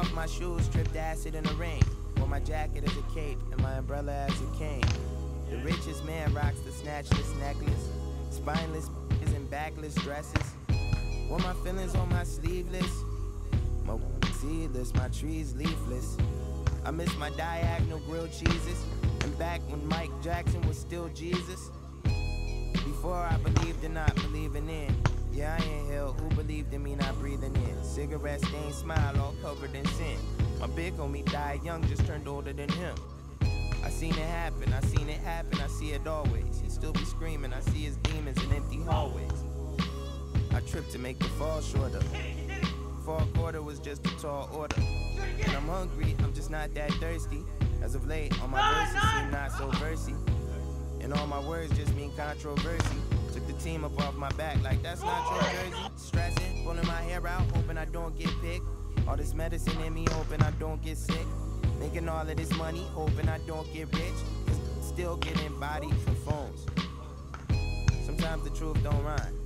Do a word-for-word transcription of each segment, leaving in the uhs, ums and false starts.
off my shoes, tripped acid in the rain. Wore my jacket as a cape and my umbrella as a cane. The richest man rocks the snatchless necklace. Spineless and backless dresses. Wore my feelings on my sleeveless. My seedless, my trees leafless. I miss my diagonal grilled cheeses. And back when Mike Jackson was still Jesus. Before I believed in not believing in. Yeah, I inhale, who believed in me not breathing in. Cigarette stained smile all covered in sin. My big homie died young, just turned older than him. I seen it happen, I seen it happen, I see it always. He still be screaming, I see his demons in empty hallways. I tripped to make the fall shorter. Fall quarter was just a tall order. And I'm hungry, I'm just not that thirsty. As of late, all my verses seem not so versy. And all my words just mean controversy. Took the team up off my back like that's not your jersey. Stressing, pulling my hair out, hoping I don't get picked. All this medicine in me, hoping I don't get sick. Making all of this money, hoping I don't get rich. Cause still getting bodied for phones. Sometimes the truth don't rhyme.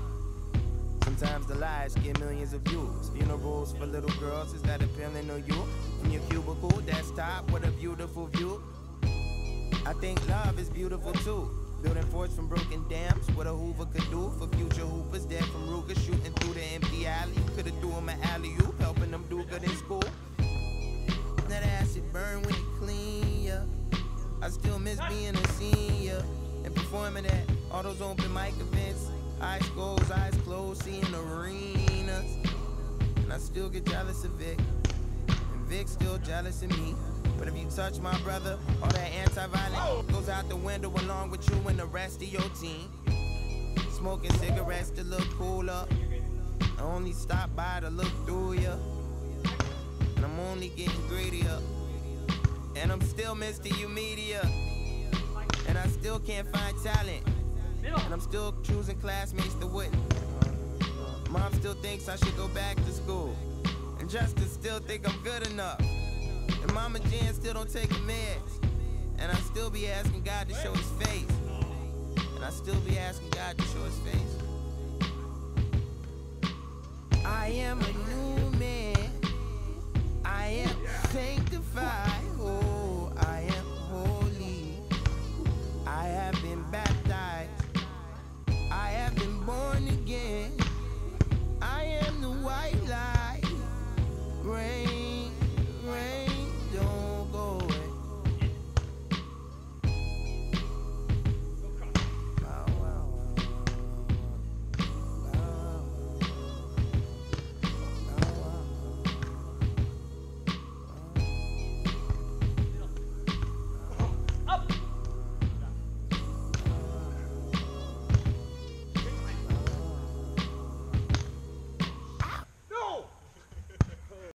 Sometimes the lies get millions of views. Funerals for little girls, is that appealing to you? From your cubicle, desktop, what a beautiful view. I think love is beautiful too. Building forts from broken dams, what a Hoover could do for future hoopers. Dead from Ruger, shooting through the empty alley. Could've threw him an alley-oop, helping them do good in school. That acid burn when it clean, yeah. I still miss being a senior and performing at all those open mic events. Eyes closed, eyes closed, seeing arenas. And I still get jealous of Vic, and Vic's still jealous of me. But if you touch my brother, all that anti-violence goes out the window along with you and the rest of your team. Smoking cigarettes to look cooler. I only stop by to look through ya. And I'm only getting greedier. And I'm still Mister U Media. And I still can't find talent. And I'm still choosing classmates that wouldn't. Mom still thinks I should go back to school. And Justin still think I'm good enough. And Mama Jan still don't take her meds. And I still be asking God to show his face. And I still be asking God to show his face. I am a new man. I am sanctified. Oh.